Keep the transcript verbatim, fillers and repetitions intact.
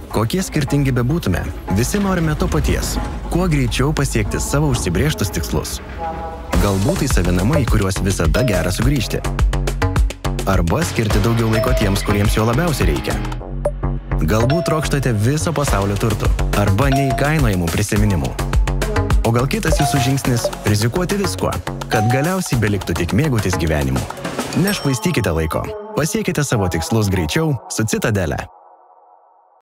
Kokie skirtingi bebūtume, visi norime to paties – kuo greičiau pasiekti savo užsibrėžtus tikslus. Galbūt tai savi namai, į kuriuos visada gera sugrįžti. Arba skirti daugiau laiko tiems, kuriems jo labiausiai reikia. Galbūt trokštate viso pasaulio turtų arba neįkainojamų prisiminimų. O gal kitas jūsų žingsnis – rizikuoti viskuo, kad galiausiai beliktų tik mėgautis gyvenimu. Nešvaistykite laiko, pasiekite savo tikslus greičiau su Citadele.